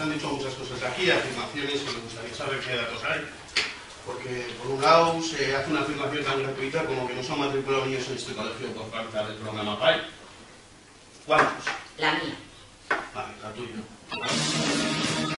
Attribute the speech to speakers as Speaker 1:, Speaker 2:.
Speaker 1: han dicho muchas cosas de aquí, afirmaciones, y me gustaría saber qué datos hay. Porque, por un lado, se hace una afirmación tan gratuita como que no se han matriculado niños en este colegio por falta del programa PAE.